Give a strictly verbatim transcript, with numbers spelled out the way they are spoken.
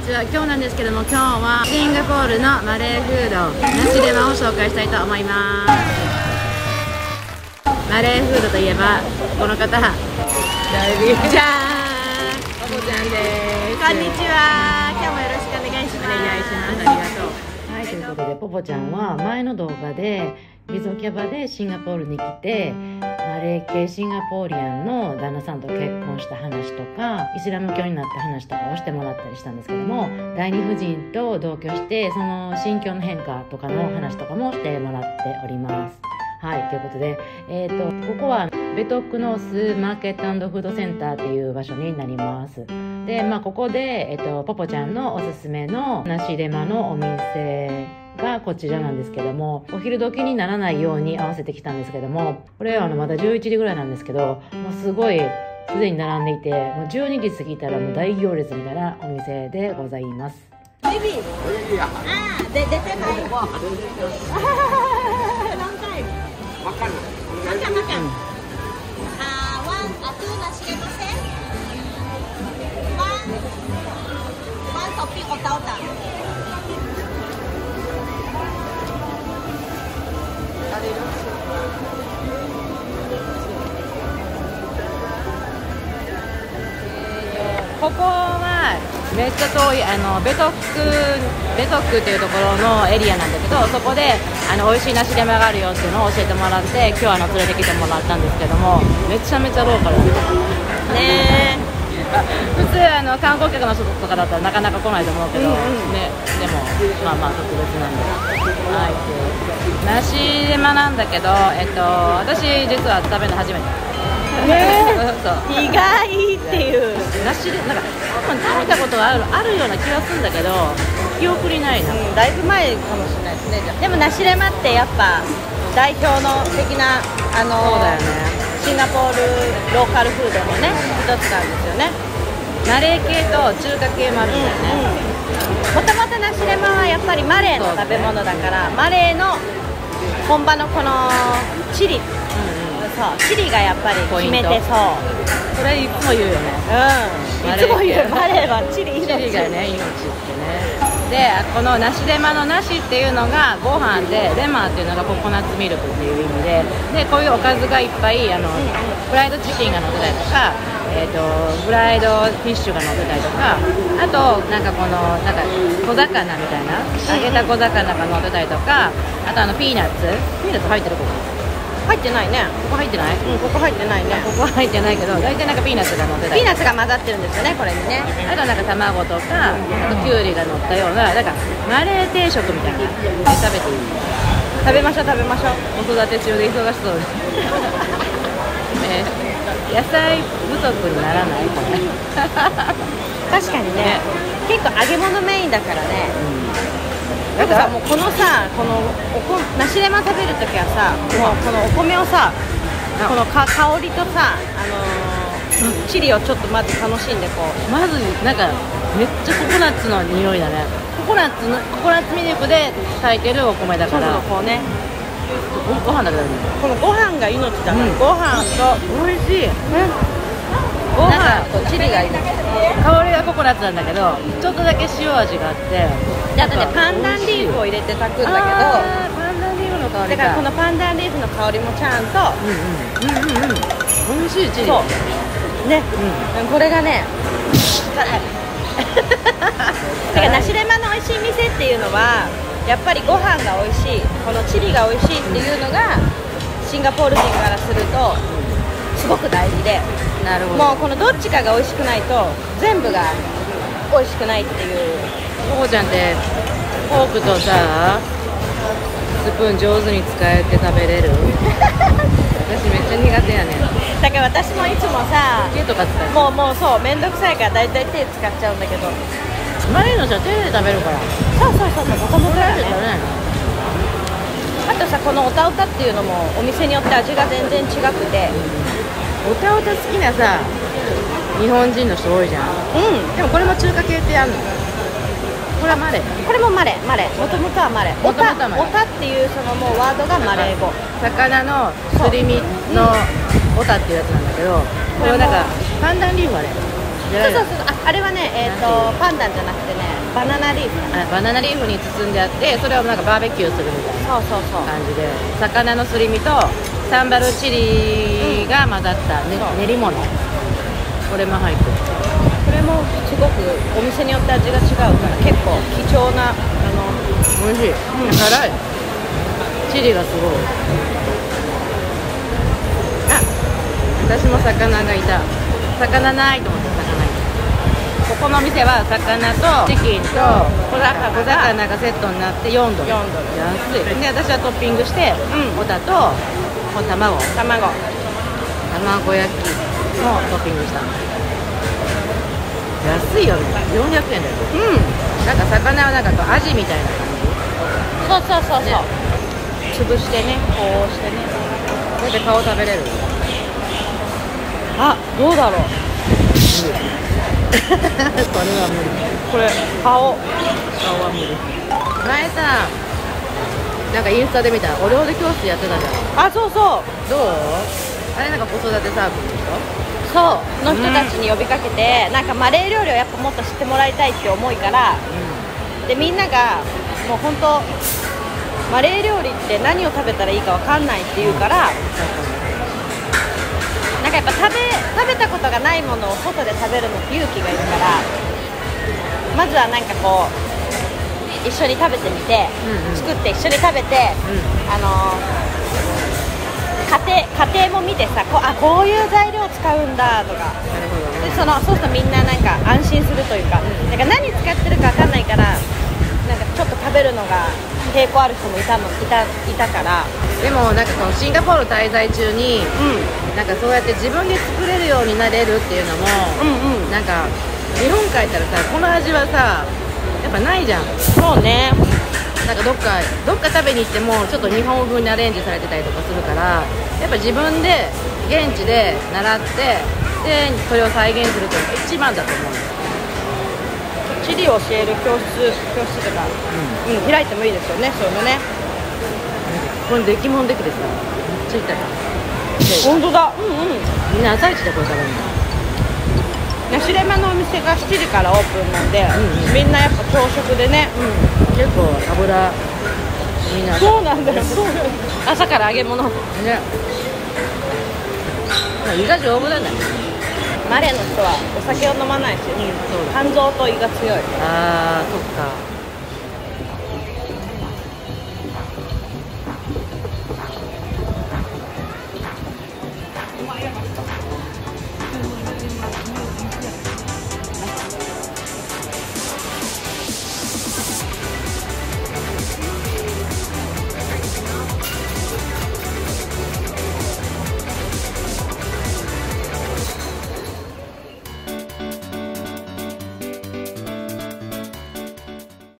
ちは。今日なんですけども、今日はシンガポールのマレーフードナシレマを紹介したいと思います。マレーフードといえばこの方、じゃーん、ポポちゃんです。 こんにちは。今日もよろしくお願いします。 お願いします。ありがとう。はい、ということでポポちゃんは前の動画でビゾキャバでシンガポールに来てマレー系シンガポーリアンの旦那さんと結婚した話とかイスラム教になった話とかをしてもらったりしたんですけども、第二夫人と同居してその心境の変化とかの話とかもしてもらっております。はい、ということで、えーと、ここはベトックノースマーケット&フードセンターっていう場所になります。で、まあここで、えーと、ポポちゃんのおすすめのナシレマのお店がこちらなんですけども、お昼時にならないように合わせてきたんですけども、これはあのまだじゅういちじぐらいなんですけど、もうすごいすでに並んでいて、もうじゅうにじ過ぎたらもう大行列みたいなお店でございます。 Baby. Ah, they they say my. Long time. Makan. Makan makan. Ah, one, ah two nasi lemak set. One, one topping otak-otak. ここはめっちゃ遠いあのベトックベトックっていうところのエリアなんだけど、そこであの美味しいナシレマがあるよっていうのを教えてもらって、今日あの連れてきてもらったんですけども、めちゃめちゃローカルねえ。普通あの観光客の人とかだったらなかなか来ないと思うけど、うんうん、ね、でもまあまあ特別なんで、はい、ナシレマなんだけど、えっと私実は食べるの初めて。 ね、そう意外っていうナシレなんか多分食べたことがあるあるような気がするんだけど、記憶にないな、うん、 だいぶ前かもしれないですね。じゃでもナシレマってやっぱ代表の的なあのそうだよね、 シンガポールローカルフードのね一つなんですよね。 マレー系と中華系もあるんだよね。 もともとナシレマはやっぱりマレーの食べ物だから、マレーの本場のこのチリ、うんうん、そうチリがやっぱり決めて、そうそれいつも言うよね。 うん、いつも言う。マレーはチリ命。 チリがね命ってね。でこのナシレマのナシっていうのがご飯で、レマっていうのがココナッツミルクっていう意味で、でこういうおかずがいっぱいあの、うんうん、フライドチキンが乗ってたりとか、えーと、フライドフィッシュが乗ってたりとか、あとなんかこのなんか小魚みたいな揚げた小魚が乗ってたりとか、あとあのピーナッツピーナッツ入ってるここ入ってないね。 ここ入ってない？ うん、ここ入ってないね。 ここは入ってないけど、大体なんかピーナッツが乗ってたり。 ピーナッツが混ざってるんですよね、これにね。 あとなんか卵とか、あときゅうりが乗ったような、なんかマレー定食みたいな。食べていい？ 食べましょう食べましょう。 子育て中で忙しそうです。ね、野菜不足にならないこれ。 確かにね。ね、結構揚げ物メインだからね。うん、なんかさ、もうこのさ、このおこナシレマ食べるときはさ、もうこのお米をさ、このか香りとさ、あのー、チリをちょっとまず楽しんでこう、 まずなんかめっちゃココナッツの匂いだね。ココナッツのココナッツミルクで炊いてるお米だから、 そうそうこうね、 ご飯だけだね。 このご飯が命だから、うん、ご飯と美味しい。ね、ご飯とチリがいい。香りがココナッツなんだけど、ちょっとだけ塩味があって、 であとねパンダンリーフを入れて炊くんだけど、 パンダンリーフの香りだからこのパンダンリーフの香りもちゃんと、 うんうんうんうん、美味しいチリ。 そうね、うん、これがねだからナシレマの美味しい店っていうのはやっぱりご飯が美味しい、このチリが美味しいっていうのがシンガポール人からするとすごく大事で、 なるほど、 もうこのどっちかが美味しくないと全部が美味しくないっていう。 ココちゃんってフォークとさスプーン上手に使えて食べれる？私めっちゃ苦手やねん。 だから私もいつもさ手とか使う、 もうもうそうめんどくさいからだいたい手使っちゃうんだけど、 マレーの人は手で食べるから。 そうそうそうそう、もともとだよね。 食べないの？ あとさ、このオタオタっていうのもお店によって味が全然違くて、 オタオタ好きなさ日本人の人多いじゃん。 うん。 でもこれも中華系ってあるの？これはマレー。 これもマレー、マレー。もともとはマレー。オタ、オタっていうそのもうワードがマレー語。 魚のすり身のオタっていうやつなんだけど、これはなんかパンダンリーフはね、 そうそうそう、あ、あれはね、えっ、ー、とパンダンじゃなくてね、バナナリーフ。 あ、バナナリーフに包んであって、それをなんかバーベキューするみたいなそうそうそう感じで、魚のすり身とサンバルチリが混ざった、ね、練り物、これも入ってる。 これもすごくお店によって味が違うから結構貴重な、あの美味しい、うん、辛い、チリがすごい。あ、私も魚がいた。魚ないと思って魚いた。ここの店は魚とチキンと小魚小魚がセットになってよんドル。 よんドル安い。で私はトッピングして、うん、ホタとこの卵卵卵焼きもトッピングしたの。安いよね、よんひゃくえんだよ。 うん、 なんか魚はなんかこうアジみたいな感じ。そうそうそうそう、ね、潰してね、こうしてね、 これで顔食べれる。 あ、どうだろうこれは無理。 これ顔顔は無理。前さ、なんかインスタで見たお料理教室やってたじゃん。 あ、そうそう。 どう？あれなんか子育てサークルでしょ？ そうの人たちに呼びかけて、うん、なんかマレー料理をやっぱもっと知ってもらいたいって思いから、うん、でみんながもう本当マレー料理って何を食べたらいいかわかんないって言うから、うん、なんかやっぱ食べ食べたことがないものを外で食べるのって勇気がいるから、まずはなんかこう一緒に食べてみて、うんうん、作って一緒に食べて、うん、あのー家庭, 家庭も見てさ、こ あ, こういう材料使うんだとか、なるほど、ね、でそのそうするとみんななんか安心するというか、うん、なんか何使ってるか分かんないから、なんかちょっと食べるのが抵抗ある人もいたのい た, いたから。 でもなんかこのシンガポール滞在中に、うん、なんかそうやって自分で作れるようになれるっていうのも、うんうん、なんか日本帰ったらさ、この味はさやっぱないじゃん。 そうね、 なんかどっかどっか食べに行ってもちょっと日本風にアレンジされてたりとかするから、やっぱ自分で現地で習ってでそれを再現するというのが一番だと思う。 チリを教える教室教室とか、うんうん、開いてもいいですよね、そういうのね。 これ出来物できてさ、めっちゃ痛い。 本当だ、うんうん。 みんな朝一でこれ食べるんだ。 ナシレマのお店がしちじからオープンなんで、うんうん、みんなやっぱ朝食でね、 うん、結構油みんな。 そうなんだよ朝から揚げ物ね。 胃が丈夫だね。 マレーの人はお酒を飲まないし、うん、そうだ、 肝臓と胃が強い。 あー、そっか。